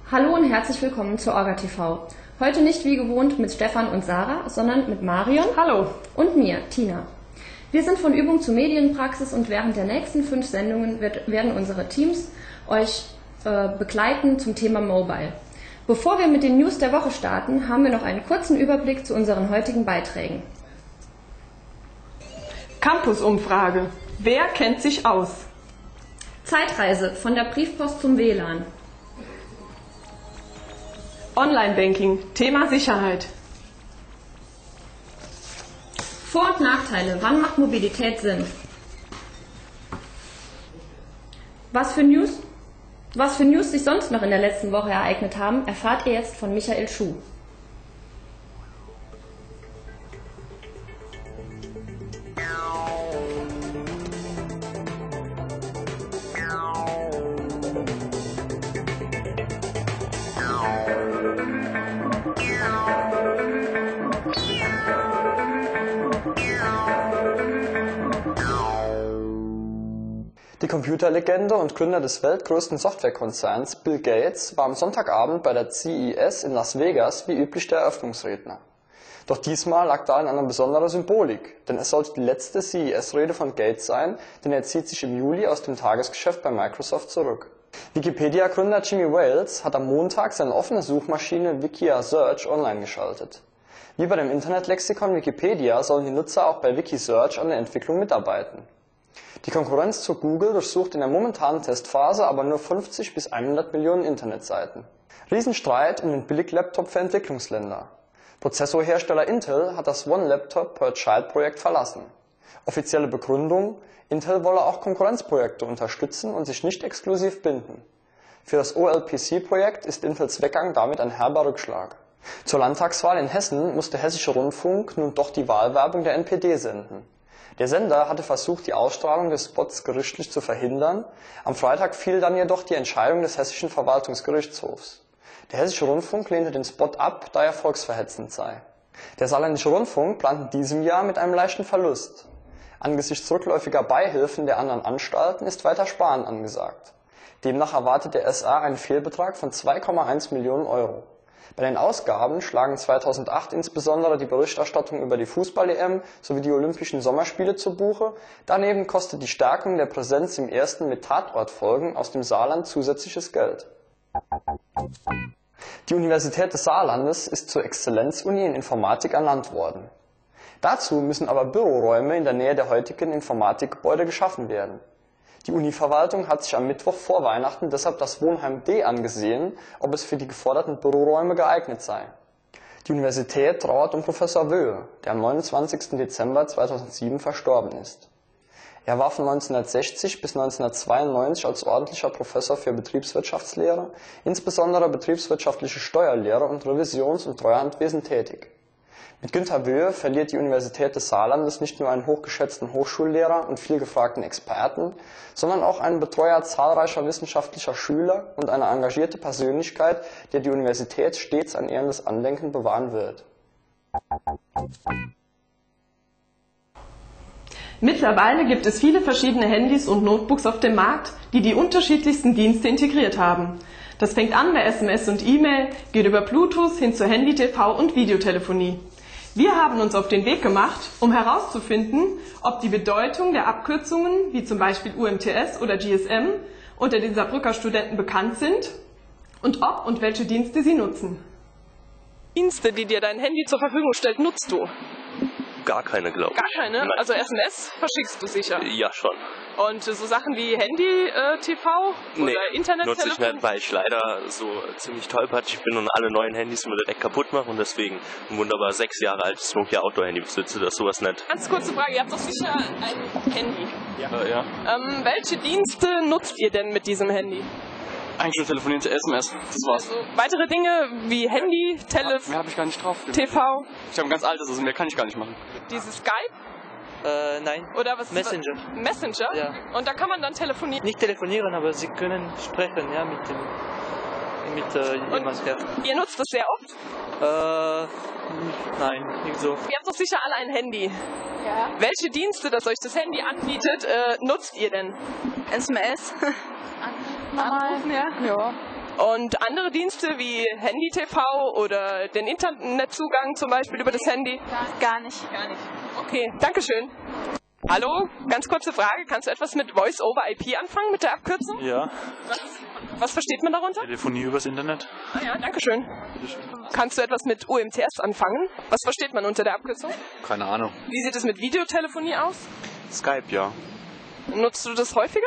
Hallo und herzlich willkommen zu Orga TV. Heute nicht wie gewohnt mit Stefan und Sarah, sondern mit Marion. Hallo. Und mir, Tina. Wir sind von Übung zu Medienpraxis und während der nächsten 5 Sendungen werden unsere Teams euch begleiten zum Thema Mobile. Bevor wir mit den News der Woche starten, haben wir noch einen kurzen Überblick zu unseren heutigen Beiträgen. Campus-Umfrage. Wer kennt sich aus? Zeitreise von der Briefpost zum WLAN. Online-Banking. Thema Sicherheit. Vor- und Nachteile. Wann macht Mobilität Sinn? Was für News sich sonst noch in der letzten Woche ereignet haben, erfahrt ihr jetzt von Michael Schuh. Die Computerlegende und Gründer des weltgrößten Softwarekonzerns Bill Gates war am Sonntagabend bei der CES in Las Vegas wie üblich der Eröffnungsredner. Doch diesmal lag darin eine besondere Symbolik, denn es sollte die letzte CES-Rede von Gates sein, denn er zieht sich im Juli aus dem Tagesgeschäft bei Microsoft zurück. Wikipedia-Gründer Jimmy Wales hat am Montag seine offene Suchmaschine Wikisearch online geschaltet. Wie bei dem Internetlexikon Wikipedia sollen die Nutzer auch bei Wikisearch an der Entwicklung mitarbeiten. Die Konkurrenz zu Google durchsucht in der momentanen Testphase aber nur 50 bis 100 Millionen Internetseiten. Riesenstreit um den Billig-Laptop für Entwicklungsländer. Prozessorhersteller Intel hat das One-Laptop-per-Child-Projekt verlassen. Offizielle Begründung: Intel wolle auch Konkurrenzprojekte unterstützen und sich nicht exklusiv binden. Für das OLPC-Projekt ist Intels Weggang damit ein herber Rückschlag. Zur Landtagswahl in Hessen muss der Hessische Rundfunk nun doch die Wahlwerbung der NPD senden. Der Sender hatte versucht, die Ausstrahlung des Spots gerichtlich zu verhindern. Am Freitag fiel dann jedoch die Entscheidung des Hessischen Verwaltungsgerichtshofs. Der Hessische Rundfunk lehnte den Spot ab, da er volksverhetzend sei. Der Saarländische Rundfunk plant in diesem Jahr mit einem leichten Verlust. Angesichts rückläufiger Beihilfen der anderen Anstalten ist weiter Sparen angesagt. Demnach erwartet der SR einen Fehlbetrag von 2,1 Millionen Euro. Bei den Ausgaben schlagen 2008 insbesondere die Berichterstattung über die Fußball-EM sowie die Olympischen Sommerspiele zu Buche. Daneben kostet die Stärkung der Präsenz im ersten mit Tatortfolgen aus dem Saarland zusätzliches Geld. Die Universität des Saarlandes ist zur Exzellenzuni in Informatik ernannt worden. Dazu müssen aber Büroräume in der Nähe der heutigen Informatikgebäude geschaffen werden. Die Univerwaltung hat sich am Mittwoch vor Weihnachten deshalb das Wohnheim D angesehen, ob es für die geforderten Büroräume geeignet sei. Die Universität trauert um Professor Wöhe, der am 29. Dezember 2007 verstorben ist. Er war von 1960 bis 1992 als ordentlicher Professor für Betriebswirtschaftslehre, insbesondere betriebswirtschaftliche Steuerlehre und Revisions- und Treuhandwesen tätig. Mit Günter Wöhe verliert die Universität des Saarlandes nicht nur einen hochgeschätzten Hochschullehrer und viel gefragten Experten, sondern auch einen Betreuer zahlreicher wissenschaftlicher Schüler und eine engagierte Persönlichkeit, der die Universität stets ein ehrendes Andenken bewahren wird. Mittlerweile gibt es viele verschiedene Handys und Notebooks auf dem Markt, die die unterschiedlichsten Dienste integriert haben. Das fängt an bei SMS und E-Mail, geht über Bluetooth hin zur Handy-TV und Videotelefonie. Wir haben uns auf den Weg gemacht, um herauszufinden, ob die Bedeutung der Abkürzungen, wie zum Beispiel UMTS oder GSM, unter den Saarbrücker Studenten bekannt sind und ob und welche Dienste sie nutzen. Dienste, die dir dein Handy zur Verfügung stellt, nutzt du? Gar keine, glaube ich. Gar keine? Nein. Also SMS verschickst du sicher? Ja, schon. Und so Sachen wie Handy-TV oder Internettelefon? Nutze ich nicht, weil ich leider so ziemlich tollpatschig bin und alle neuen Handys immer direkt kaputt mache und deswegen ein wunderbar 6 Jahre altes Nokia Outdoor-Handy besitze, das sowas nicht. Ganz kurze Frage, ihr habt doch sicher ein Handy. Ja. Welche Dienste nutzt ihr denn mit diesem Handy? Eigentlich nur telefonieren zu SMS, das war's. Also weitere Dinge wie Handy, Mehr habe ich gar nicht drauf. TV? Ich habe ein ganz altes, also mehr kann ich gar nicht machen. Dieses Skype? Nein. Oder was? Messenger. Messenger? Ja. Und da kann man dann telefonieren? Nicht telefonieren, aber Sie können sprechen, ja, mit jemandem. Ja. Ihr nutzt das sehr oft? Nein, nicht so. Ihr habt doch sicher alle ein Handy. Ja. Welche Dienste, das euch das Handy anbietet, nutzt ihr denn? SMS. Normal. Ja. Und andere Dienste wie Handy-TV oder den Internetzugang zum Beispiel über das Handy? Gar nicht. Okay, Dankeschön. Hallo, ganz kurze Frage. Kannst du etwas mit Voice-over-IP anfangen, mit der Abkürzung? Ja, Was versteht man darunter? Telefonie übers Internet. Ah ja, Dankeschön. Kannst du etwas mit UMTS anfangen? Was versteht man unter der Abkürzung? Keine Ahnung. Wie sieht es mit Videotelefonie aus? Skype, ja. Nutzt du das häufiger?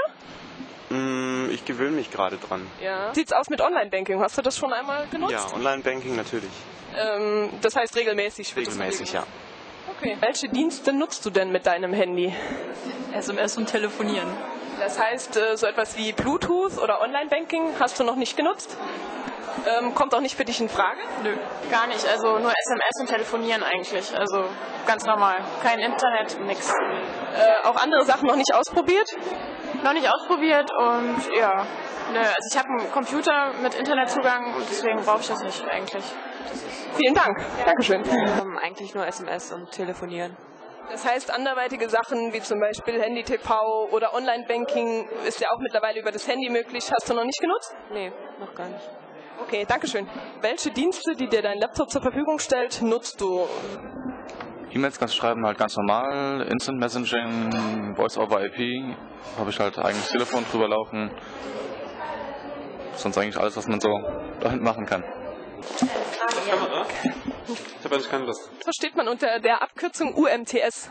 Ich gewöhne mich gerade dran. Ja. Wie sieht's aus mit Online-Banking? Hast du das schon einmal genutzt? Ja, Online-Banking natürlich. Das heißt regelmäßig? Regelmäßig, ja. Okay. Welche Dienste nutzt du denn mit deinem Handy? SMS und Telefonieren. Das heißt, so etwas wie Bluetooth oder Online-Banking hast du noch nicht genutzt? Kommt auch nicht für dich in Frage? Nö, gar nicht. Also nur SMS und Telefonieren eigentlich. Also ganz normal. Kein Internet, nix. Auch andere Sachen noch nicht ausprobiert? Noch nicht ausprobiert und ja. Nö, also ich habe einen Computer mit Internetzugang und deswegen brauche ich das nicht eigentlich. Vielen Dank. Dankeschön. Eigentlich nur SMS und Telefonieren. Das heißt, anderweitige Sachen wie zum Beispiel Handy-TV oder Online-Banking ist ja auch mittlerweile über das Handy möglich. Hast du noch nicht genutzt? Nee, noch gar nicht. Okay, Dankeschön. Welche Dienste, die dir dein Laptop zur Verfügung stellt, nutzt du? E-Mails kannst du schreiben, halt ganz normal. Instant Messaging, Voice-over-IP, habe ich halt eigenes Telefon drüber laufen. Sonst eigentlich alles, was man so dahin machen kann. Kamera? Ich habe eigentlich keine Lust. Was versteht man unter der Abkürzung UMTS?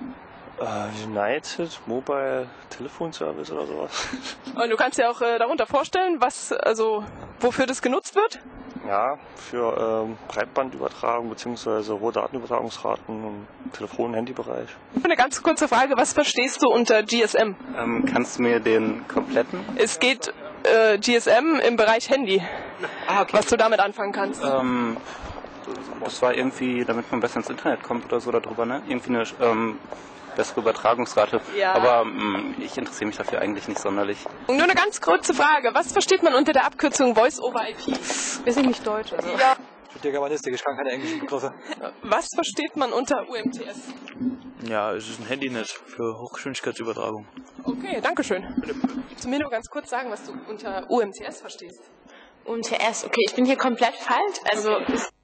United Mobile Telephone Service oder sowas. Und du kannst dir auch darunter vorstellen, wofür das genutzt wird? Ja, für Breitbandübertragung bzw. hohe Datenübertragungsraten im Telefon- und Handybereich. Eine ganz kurze Frage, was verstehst du unter GSM? Kannst du mir den kompletten? Es geht GSM im Bereich Handy. Okay. Was du damit anfangen kannst. Das war irgendwie, damit man besser ins Internet kommt oder so darüber, ne? Irgendwie eine bessere Übertragungsrate. Ja. Aber ich interessiere mich dafür eigentlich nicht sonderlich. Nur eine ganz kurze Frage. Was versteht man unter der Abkürzung Voice-over-IP? Wir sind nicht deutsch. Also. Ja. Ich studiere Germanistik, ich kann keine englischen Begriffe. Was versteht man unter UMTS? Ja, es ist ein Handynetz für Hochgeschwindigkeitsübertragung. Okay, danke schön. Willst du mir nur ganz kurz sagen, was du unter UMTS verstehst? UMTS, okay, ich bin hier komplett falsch. Also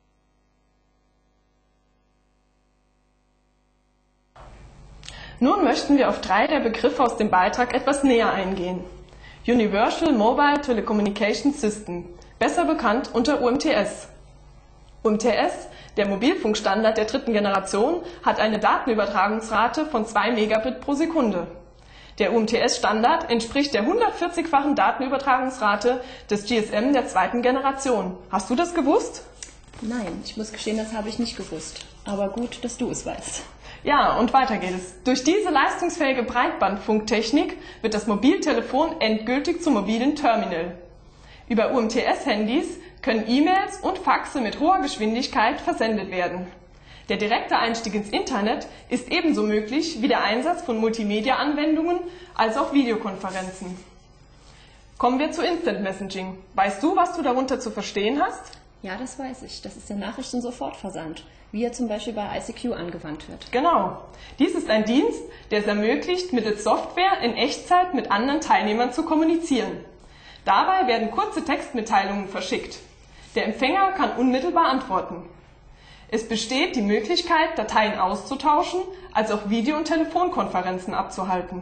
Nun möchten wir auf 3 der Begriffe aus dem Beitrag etwas näher eingehen. Universal Mobile Telecommunication System, besser bekannt unter UMTS. UMTS, der Mobilfunkstandard der 3. Generation, hat eine Datenübertragungsrate von 2 Megabit pro Sekunde. Der UMTS-Standard entspricht der 140-fachen Datenübertragungsrate des GSM der 2. Generation. Hast du das gewusst? Nein, ich muss gestehen, das habe ich nicht gewusst. Aber gut, dass du es weißt. Ja, und weiter geht es. Durch diese leistungsfähige Breitbandfunktechnik wird das Mobiltelefon endgültig zum mobilen Terminal. Über UMTS-Handys können E-Mails und Faxe mit hoher Geschwindigkeit versendet werden. Der direkte Einstieg ins Internet ist ebenso möglich wie der Einsatz von Multimedia-Anwendungen als auch Videokonferenzen. Kommen wir zu Instant Messaging. Weißt du, was du darunter zu verstehen hast? Ja, das weiß ich. Das ist der Nachrichten-Sofortversand, wie er zum Beispiel bei ICQ angewandt wird. Genau. Dies ist ein Dienst, der es ermöglicht, mittels Software in Echtzeit mit anderen Teilnehmern zu kommunizieren. Dabei werden kurze Textmitteilungen verschickt. Der Empfänger kann unmittelbar antworten. Es besteht die Möglichkeit, Dateien auszutauschen, als auch Video- und Telefonkonferenzen abzuhalten.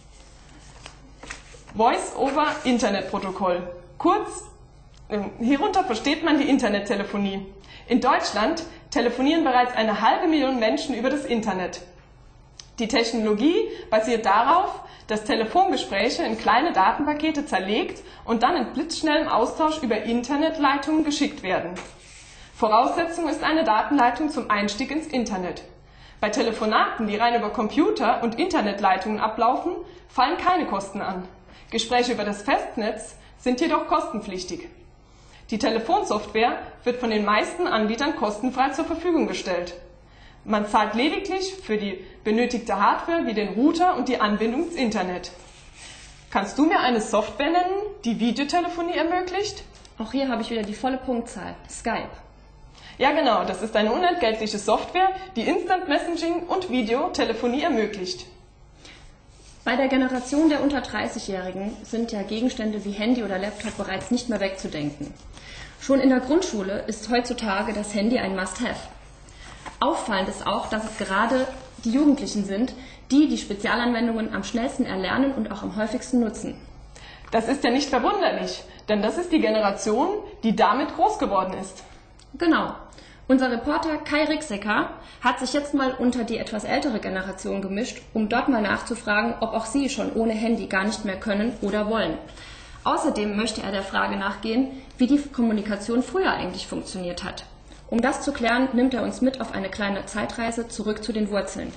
Voice-over-Internet-Protokoll. Kurz, hierunter versteht man die Internettelefonie. In Deutschland telefonieren bereits 500.000 Menschen über das Internet. Die Technologie basiert darauf, dass Telefongespräche in kleine Datenpakete zerlegt und dann in blitzschnellem Austausch über Internetleitungen geschickt werden. Voraussetzung ist eine Datenleitung zum Einstieg ins Internet. Bei Telefonaten, die rein über Computer und Internetleitungen ablaufen, fallen keine Kosten an. Gespräche über das Festnetz sind jedoch kostenpflichtig. Die Telefonsoftware wird von den meisten Anbietern kostenfrei zur Verfügung gestellt. Man zahlt lediglich für die benötigte Hardware wie den Router und die Anbindung ins Internet. Kannst du mir eine Software nennen, die Videotelefonie ermöglicht? Auch hier habe ich wieder die volle Punktzahl. Skype. Ja genau, das ist eine unentgeltliche Software, die Instant Messaging und Videotelefonie ermöglicht. Bei der Generation der unter 30-Jährigen sind ja Gegenstände wie Handy oder Laptop bereits nicht mehr wegzudenken. Schon in der Grundschule ist heutzutage das Handy ein Must-Have. Auffallend ist auch, dass es gerade die Jugendlichen sind, die die Spezialanwendungen am schnellsten erlernen und auch am häufigsten nutzen. Das ist ja nicht verwunderlich, denn das ist die Generation, die damit groß geworden ist. Genau. Unser Reporter Kai Rixecker hat sich jetzt mal unter die etwas ältere Generation gemischt, um dort mal nachzufragen, ob auch sie schon ohne Handy gar nicht mehr können oder wollen. Außerdem möchte er der Frage nachgehen, wie die Kommunikation früher eigentlich funktioniert hat. Um das zu klären, nimmt er uns mit auf eine kleine Zeitreise zurück zu den Wurzeln.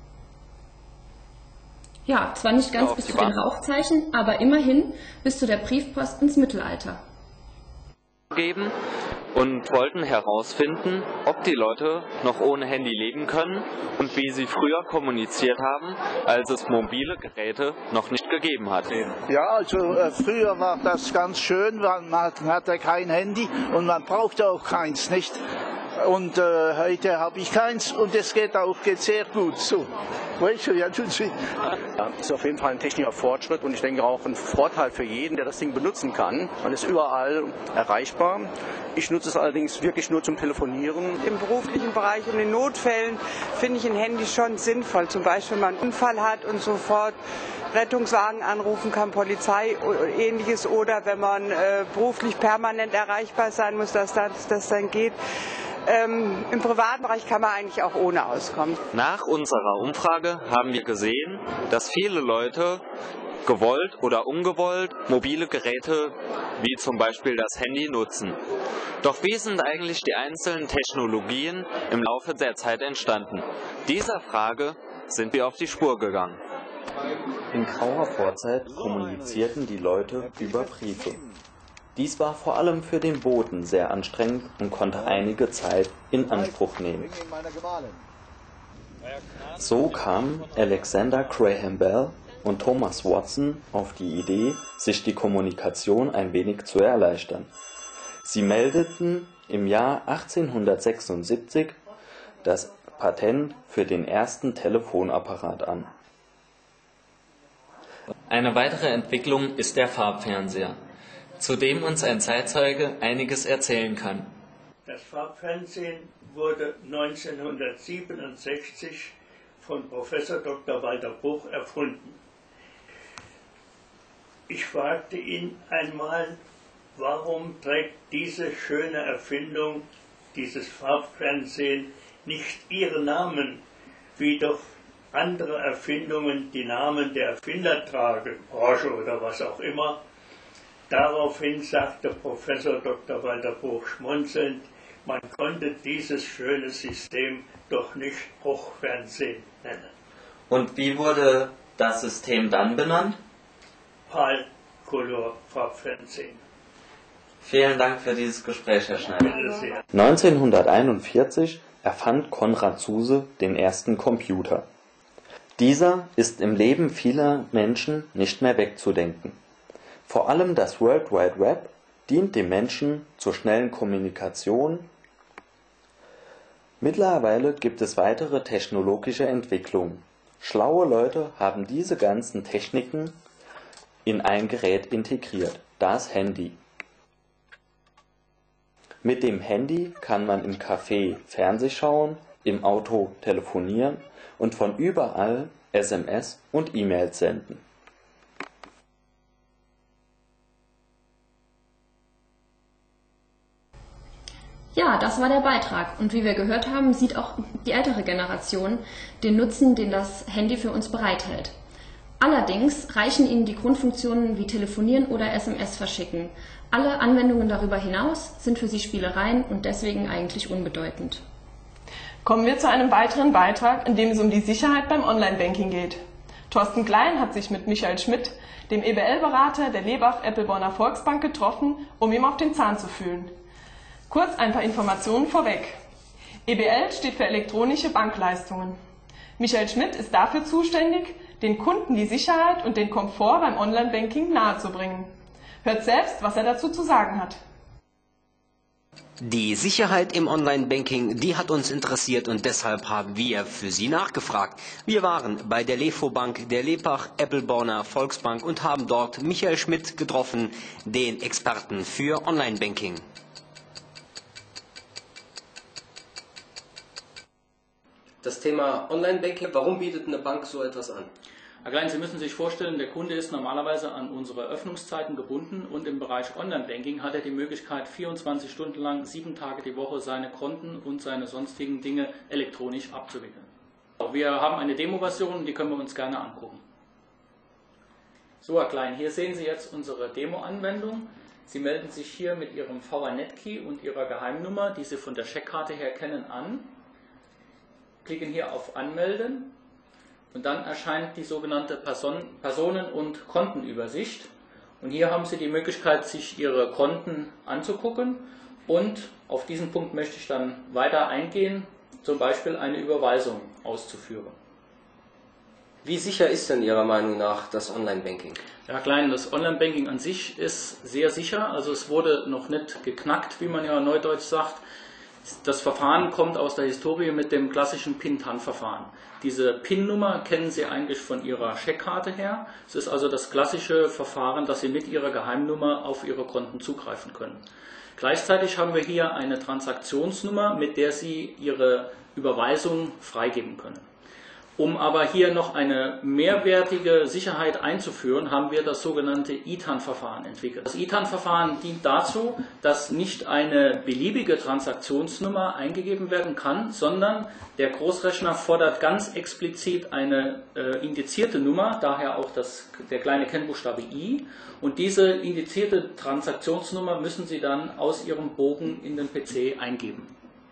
Ja, zwar nicht ganz bis zu den Rauchzeichen, aber immerhin bis zu der Briefpost ins Mittelalter. Geben und wollten herausfinden, ob die Leute noch ohne Handy leben können und wie sie früher kommuniziert haben, als es mobile Geräte noch nicht gegeben hat. Ja, also früher war das ganz schön, weil man hatte kein Handy und man brauchte auch keins, nicht? Und heute habe ich keins und es geht sehr gut so. Ja, ist auf jeden Fall ein technischer Fortschritt und ich denke auch ein Vorteil für jeden, der das Ding benutzen kann. Man ist überall erreichbar. Ich nutze es allerdings wirklich nur zum Telefonieren. Im beruflichen Bereich und in Notfällen finde ich ein Handy schon sinnvoll. Zum Beispiel, wenn man einen Unfall hat und sofort Rettungswagen anrufen kann, Polizei oder ähnliches. Oder wenn man beruflich permanent erreichbar sein muss, dass das dann geht. Im privaten Bereich kann man eigentlich auch ohne auskommen. Nach unserer Umfrage haben wir gesehen, dass viele Leute gewollt oder ungewollt mobile Geräte wie zum Beispiel das Handy nutzen. Doch wie sind eigentlich die einzelnen Technologien im Laufe der Zeit entstanden? Dieser Frage sind wir auf die Spur gegangen. In grauer Vorzeit kommunizierten die Leute über Briefe. Dies war vor allem für den Boten sehr anstrengend und konnte einige Zeit in Anspruch nehmen. So kamen Alexander Graham Bell und Thomas Watson auf die Idee, sich die Kommunikation ein wenig zu erleichtern. Sie meldeten im Jahr 1876 das Patent für den ersten Telefonapparat an. Eine weitere Entwicklung ist der Farbfernseher, zu dem uns ein Zeitzeuge einiges erzählen kann. Das Farbfernsehen wurde 1967 von Professor Dr. Walter Bruch erfunden. Ich fragte ihn einmal, warum trägt diese schöne Erfindung, dieses Farbfernsehen, nicht Ihren Namen, wie doch andere Erfindungen die Namen der Erfinder tragen, Porsche oder was auch immer. Daraufhin sagte Professor Dr. Walter Bruch schmunzelnd, man konnte dieses schöne System doch nicht Bruchfernsehen nennen. Und wie wurde das System dann benannt? PAL-Color-Farbfernsehen. Vielen Dank für dieses Gespräch, Herr Schneider. 1941 erfand Konrad Zuse den ersten Computer. Dieser ist im Leben vieler Menschen nicht mehr wegzudenken. Vor allem das World Wide Web dient dem Menschen zur schnellen Kommunikation. Mittlerweile gibt es weitere technologische Entwicklungen. Schlaue Leute haben diese ganzen Techniken in ein Gerät integriert, das Handy. Mit dem Handy kann man im Café Fernseh schauen, im Auto telefonieren und von überall SMS und E-Mails senden. Ja, das war der Beitrag. Und wie wir gehört haben, sieht auch die ältere Generation den Nutzen, den das Handy für uns bereithält. Allerdings reichen ihnen die Grundfunktionen wie Telefonieren oder SMS verschicken. Alle Anwendungen darüber hinaus sind für sie Spielereien und deswegen eigentlich unbedeutend. Kommen wir zu einem weiteren Beitrag, in dem es um die Sicherheit beim Online-Banking geht. Thorsten Klein hat sich mit Michael Schmidt, dem EBL-Berater der Lebach-Eppelborner Volksbank, getroffen, um ihm auf den Zahn zu fühlen. Kurz ein paar Informationen vorweg. EBL steht für elektronische Bankleistungen. Michael Schmidt ist dafür zuständig, den Kunden die Sicherheit und den Komfort beim Online-Banking nahezubringen. Hört selbst, was er dazu zu sagen hat. Die Sicherheit im Online-Banking, die hat uns interessiert und deshalb haben wir für Sie nachgefragt. Wir waren bei der Lefobank, der Lepach, Eppelborner Volksbank und haben dort Michael Schmidt getroffen, den Experten für Online-Banking. Das Thema Online-Banking, warum bietet eine Bank so etwas an? Herr Klein, Sie müssen sich vorstellen, der Kunde ist normalerweise an unsere Öffnungszeiten gebunden und im Bereich Online-Banking hat er die Möglichkeit, 24 Stunden lang, 7 Tage die Woche seine Konten und seine sonstigen Dinge elektronisch abzuwickeln. Wir haben eine Demo-Version, die können wir uns gerne angucken. So, Herr Klein, hier sehen Sie jetzt unsere Demo-Anwendung. Sie melden sich hier mit Ihrem VRNet-Key und Ihrer Geheimnummer, die Sie von der Scheckkarte her kennen, an. Klicken hier auf Anmelden. Und dann erscheint die sogenannte Personen- und Kontenübersicht. Und hier haben Sie die Möglichkeit, sich Ihre Konten anzugucken. Und auf diesen Punkt möchte ich dann weiter eingehen, zum Beispiel eine Überweisung auszuführen. Wie sicher ist denn Ihrer Meinung nach das Online-Banking? Ja, Klein, das Online-Banking an sich ist sehr sicher. Also es wurde noch nicht geknackt, wie man ja neudeutsch sagt. Das Verfahren kommt aus der Historie mit dem klassischen PIN-TAN-Verfahren. Diese PIN-Nummer kennen Sie eigentlich von Ihrer Scheckkarte her. Es ist also das klassische Verfahren, dass Sie mit Ihrer Geheimnummer auf Ihre Konten zugreifen können. Gleichzeitig haben wir hier eine Transaktionsnummer, mit der Sie Ihre Überweisung freigeben können. Um aber hier noch eine mehrwertige Sicherheit einzuführen, haben wir das sogenannte ITAN-Verfahren entwickelt. Das ITAN-Verfahren dient dazu, dass nicht eine beliebige Transaktionsnummer eingegeben werden kann, sondern der Großrechner fordert ganz explizit eine indizierte Nummer, daher auch der kleine Kennbuchstabe I. Und diese indizierte Transaktionsnummer müssen Sie dann aus Ihrem Bogen in den PC eingeben.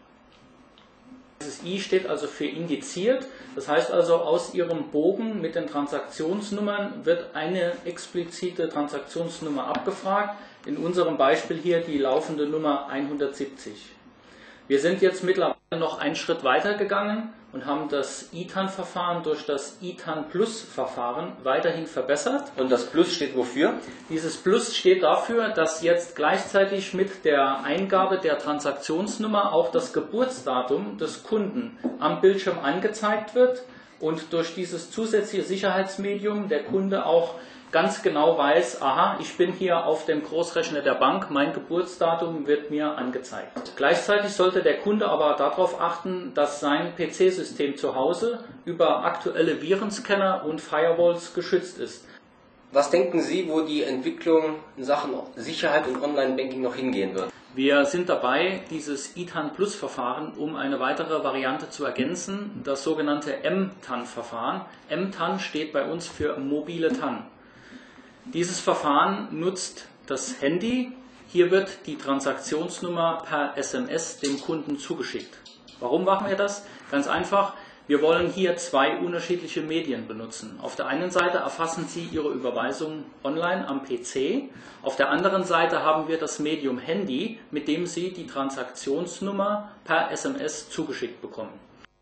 Dieses I steht also für indiziert, das heißt also, aus Ihrem Bogen mit den Transaktionsnummern wird eine explizite Transaktionsnummer abgefragt, in unserem Beispiel hier die laufende Nummer 170. Wir sind jetzt mittlerweile noch einen Schritt weiter gegangen und haben das ITAN-Verfahren durch das ITAN-Plus-Verfahren weiterhin verbessert. Und das Plus steht wofür? Dieses Plus steht dafür, dass jetzt gleichzeitig mit der Eingabe der Transaktionsnummer auch das Geburtsdatum des Kunden am Bildschirm angezeigt wird und durch dieses zusätzliche Sicherheitsmedium der Kunde auch ganz genau weiß, aha, ich bin hier auf dem Großrechner der Bank, mein Geburtsdatum wird mir angezeigt. Gleichzeitig sollte der Kunde aber darauf achten, dass sein PC-System zu Hause über aktuelle Virenscanner und Firewalls geschützt ist. Was denken Sie, wo die Entwicklung in Sachen Sicherheit und Online-Banking noch hingehen wird? Wir sind dabei, dieses ITAN-Plus-Verfahren um eine weitere Variante zu ergänzen, das sogenannte MTAN-Verfahren. MTAN steht bei uns für mobile TAN. Dieses Verfahren nutzt das Handy. Hier wird die Transaktionsnummer per SMS dem Kunden zugeschickt. Warum machen wir das? Ganz einfach, wir wollen hier zwei unterschiedliche Medien benutzen. Auf der einen Seite erfassen Sie Ihre Überweisung online am PC. Auf der anderen Seite haben wir das Medium Handy, mit dem Sie die Transaktionsnummer per SMS zugeschickt bekommen.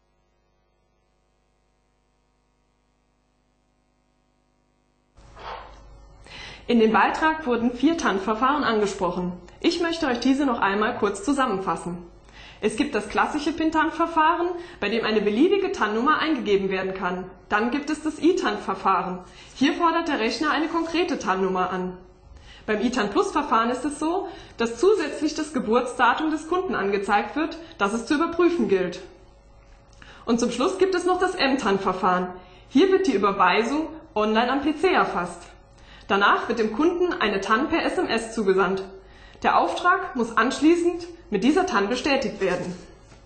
In dem Beitrag wurden 4 TAN-Verfahren angesprochen. Ich möchte euch diese noch einmal kurz zusammenfassen. Es gibt das klassische PIN-TAN-Verfahren, bei dem eine beliebige TAN-Nummer eingegeben werden kann. Dann gibt es das ITAN-Verfahren. Hier fordert der Rechner eine konkrete TAN-Nummer an. Beim ITAN-Plus-Verfahren ist es so, dass zusätzlich das Geburtsdatum des Kunden angezeigt wird, das es zu überprüfen gilt. Und zum Schluss gibt es noch das MTAN-Verfahren. Hier wird die Überweisung online am PC erfasst. Danach wird dem Kunden eine TAN per SMS zugesandt. Der Auftrag muss anschließend mit dieser TAN bestätigt werden.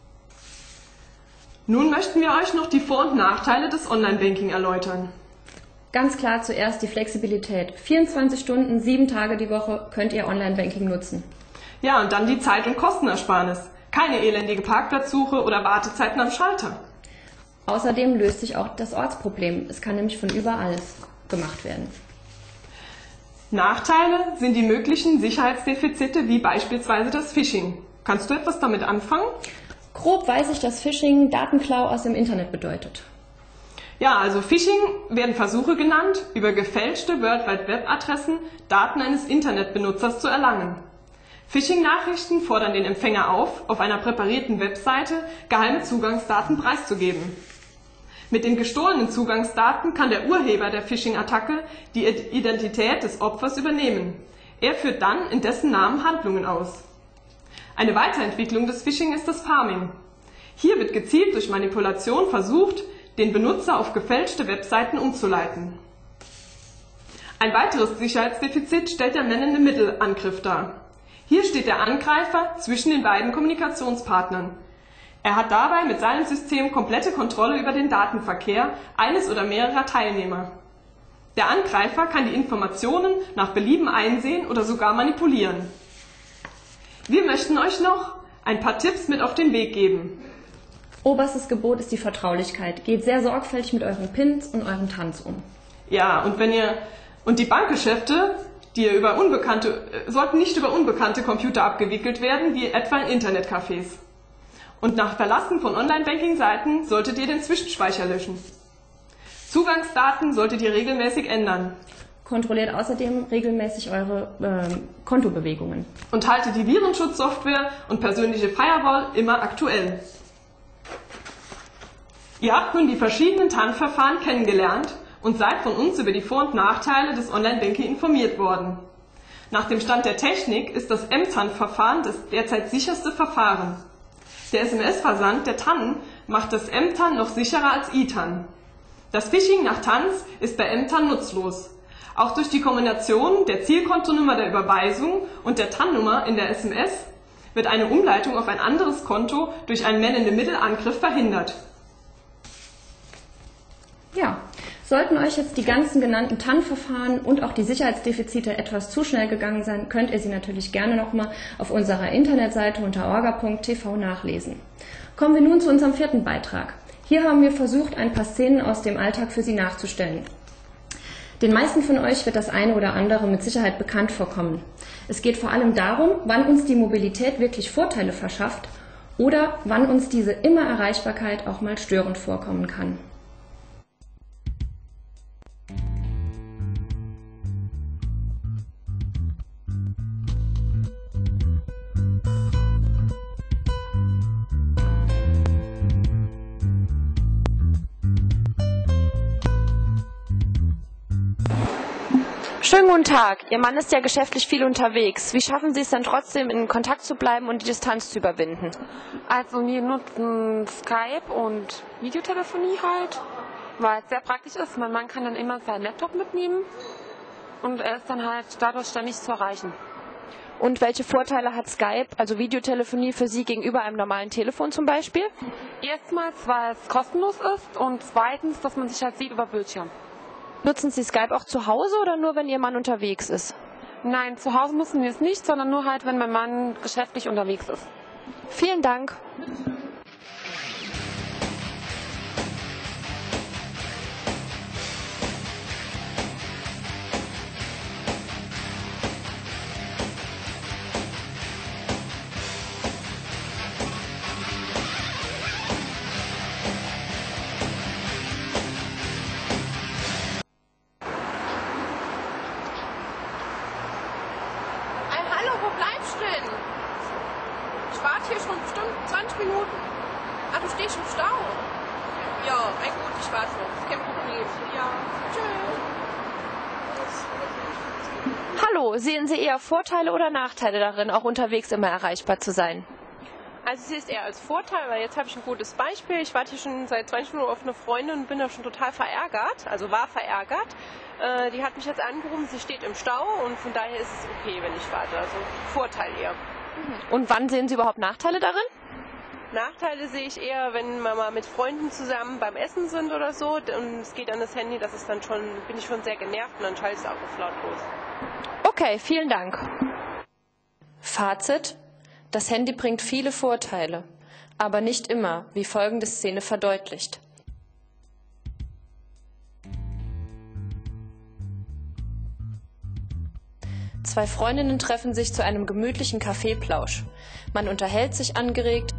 Nun möchten wir euch noch die Vor- und Nachteile des Online-Banking erläutern. Ganz klar zuerst die Flexibilität. 24 Stunden, 7 Tage die Woche könnt ihr Online-Banking nutzen. Ja, und dann die Zeit- und Kostenersparnis. Keine elendige Parkplatzsuche oder Wartezeiten am Schalter. Außerdem löst sich auch das Ortsproblem. Es kann nämlich von überall gemacht werden. Nachteile sind die möglichen Sicherheitsdefizite, wie beispielsweise das Phishing. Kannst du etwas damit anfangen? Grob weiß ich, dass Phishing Datenklau aus dem Internet bedeutet. Ja, also Phishing werden Versuche genannt, über gefälschte World Wide Web Adressen Daten eines Internetbenutzers zu erlangen. Phishing-Nachrichten fordern den Empfänger auf einer präparierten Webseite geheime Zugangsdaten preiszugeben. Mit den gestohlenen Zugangsdaten kann der Urheber der Phishing-Attacke die Identität des Opfers übernehmen. Er führt dann in dessen Namen Handlungen aus. Eine Weiterentwicklung des Phishing ist das Pharming. Hier wird gezielt durch Manipulation versucht, den Benutzer auf gefälschte Webseiten umzuleiten. Ein weiteres Sicherheitsdefizit stellt der Man-in-the-Middle-Angriff dar. Hier steht der Angreifer zwischen den beiden Kommunikationspartnern. Er hat dabei mit seinem System komplette Kontrolle über den Datenverkehr eines oder mehrerer Teilnehmer. Der Angreifer kann die Informationen nach Belieben einsehen oder sogar manipulieren. Wir möchten euch noch ein paar Tipps mit auf den Weg geben. Oberstes Gebot ist die Vertraulichkeit. Geht sehr sorgfältig mit euren Pins und eurem Tanz um. Ja, und die Bankgeschäfte sollten nicht über unbekannte Computer abgewickelt werden, wie etwa in Internetcafés. Und nach Verlassen von Online-Banking-Seiten solltet ihr den Zwischenspeicher löschen. Zugangsdaten solltet ihr regelmäßig ändern. Kontrolliert außerdem regelmäßig eure Kontobewegungen. Und haltet die Virenschutzsoftware und persönliche Firewall immer aktuell. Ihr habt nun die verschiedenen TAN-Verfahren kennengelernt und seid von uns über die Vor- und Nachteile des Online-Banking informiert worden. Nach dem Stand der Technik ist das M-TAN-Verfahren das derzeit sicherste Verfahren. Der SMS-Versand der TAN macht das M-TAN noch sicherer als ITAN. Das Phishing nach TANs ist bei M-TAN nutzlos. Auch durch die Kombination der Zielkontonummer der Überweisung und der TAN-Nummer in der SMS wird eine Umleitung auf ein anderes Konto durch einen Man-in-the-Middle-Angriff verhindert. Ja, sollten euch jetzt die ganzen genannten TAN-Verfahren und auch die Sicherheitsdefizite etwas zu schnell gegangen sein, könnt ihr sie natürlich gerne nochmal auf unserer Internetseite unter orga.tv nachlesen. Kommen wir nun zu unserem vierten Beitrag. Hier haben wir versucht, ein paar Szenen aus dem Alltag für Sie nachzustellen. Den meisten von euch wird das eine oder andere mit Sicherheit bekannt vorkommen. Es geht vor allem darum, wann uns die Mobilität wirklich Vorteile verschafft oder wann uns diese Immer-Erreichbarkeit auch mal störend vorkommen kann. Schönen guten Tag. Ihr Mann ist ja geschäftlich viel unterwegs. Wie schaffen Sie es denn trotzdem, in Kontakt zu bleiben und die Distanz zu überwinden? Also wir nutzen Skype und Videotelefonie halt, weil es sehr praktisch ist. Mein Mann kann dann immer seinen Laptop mitnehmen und er ist dann halt dadurch ständig zu erreichen. Und welche Vorteile hat Skype, also Videotelefonie, für Sie gegenüber einem normalen Telefon zum Beispiel? Erstmals, weil es kostenlos ist und zweitens, dass man sich halt sieht über Bildschirm. Nutzen Sie Skype auch zu Hause oder nur, wenn Ihr Mann unterwegs ist? Nein, zu Hause nutzen wir es nicht, sondern nur halt, wenn mein Mann geschäftlich unterwegs ist. Vielen Dank. Wo bleibst du denn? Ich warte hier schon bestimmt 20 Minuten. Ah, du stehst im Stau. Ja, gut, ich warte noch. Kein Problem. Ja, tschüss. Hallo, sehen Sie eher Vorteile oder Nachteile darin, auch unterwegs immer erreichbar zu sein? Also ich sehe es eher als Vorteil, weil jetzt habe ich ein gutes Beispiel. Ich warte hier schon seit 20 Minuten auf eine Freundin und bin da schon total verärgert, also war verärgert. Die hat mich jetzt angerufen, sie steht im Stau und von daher ist es okay, wenn ich warte. Also Vorteil eher. Und wann sehen Sie überhaupt Nachteile darin? Nachteile sehe ich eher, wenn wir mal mit Freunden zusammen beim Essen sind oder so und es geht an das Handy, das ist dann schon, bin ich schon sehr genervt und dann schalte ich es auch auf lautlos. Okay, vielen Dank. Fazit: Das Handy bringt viele Vorteile, aber nicht immer, wie folgende Szene verdeutlicht. Zwei Freundinnen treffen sich zu einem gemütlichen Kaffeeplausch. Man unterhält sich angeregt.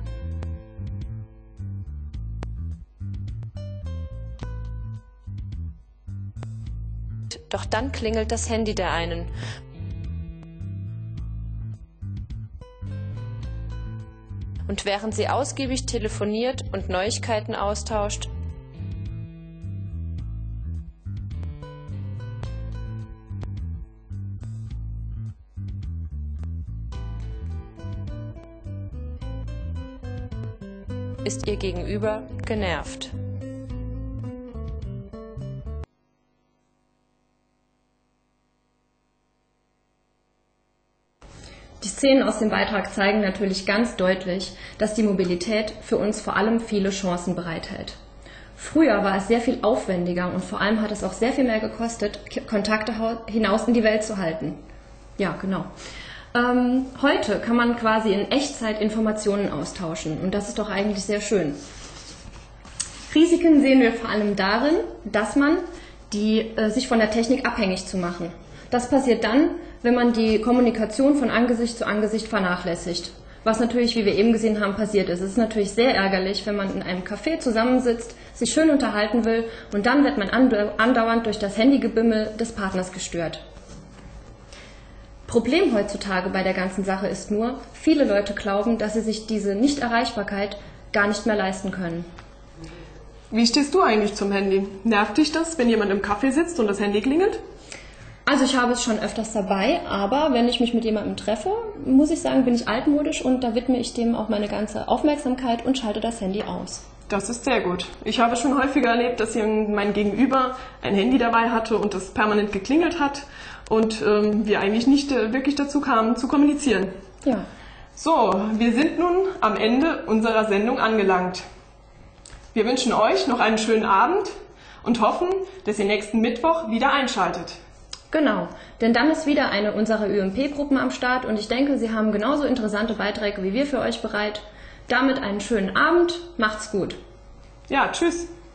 Doch dann klingelt das Handy der einen. und während sie ausgiebig telefoniert und Neuigkeiten austauscht, ist ihr Gegenüber genervt. Die Szenen aus dem Beitrag zeigen natürlich ganz deutlich, dass die Mobilität für uns vor allem viele Chancen bereithält. Früher war es sehr viel aufwendiger und vor allem hat es auch sehr viel mehr gekostet, Kontakte hinaus in die Welt zu halten. Ja, genau. Heute kann man quasi in Echtzeit Informationen austauschen und das ist doch eigentlich sehr schön. Risiken sehen wir vor allem darin, dass man sich von der Technik abhängig zu machen. Das passiert dann, wenn man die Kommunikation von Angesicht zu Angesicht vernachlässigt. Was natürlich, wie wir eben gesehen haben, passiert ist. Es ist natürlich sehr ärgerlich, wenn man in einem Café zusammensitzt, sich schön unterhalten will und dann wird man andauernd durch das Handygebimmel des Partners gestört. Problem heutzutage bei der ganzen Sache ist nur, viele Leute glauben, dass sie sich diese Nichterreichbarkeit gar nicht mehr leisten können. Wie stehst du eigentlich zum Handy? Nervt dich das, wenn jemand im Café sitzt und das Handy klingelt? Also ich habe es schon öfters dabei, aber wenn ich mich mit jemandem treffe, muss ich sagen, bin ich altmodisch und da widme ich dem auch meine ganze Aufmerksamkeit und schalte das Handy aus. Das ist sehr gut. Ich habe schon häufiger erlebt, dass mein Gegenüber ein Handy dabei hatte und das permanent geklingelt hat und wir eigentlich nicht wirklich dazu kamen, zu kommunizieren. Ja. So, wir sind nun am Ende unserer Sendung angelangt. Wir wünschen euch noch einen schönen Abend und hoffen, dass ihr nächsten Mittwoch wieder einschaltet. Genau, denn dann ist wieder eine unserer ÜMP-Gruppen am Start und ich denke, sie haben genauso interessante Beiträge wie wir für euch bereit. Damit einen schönen Abend, macht's gut. Ja, tschüss.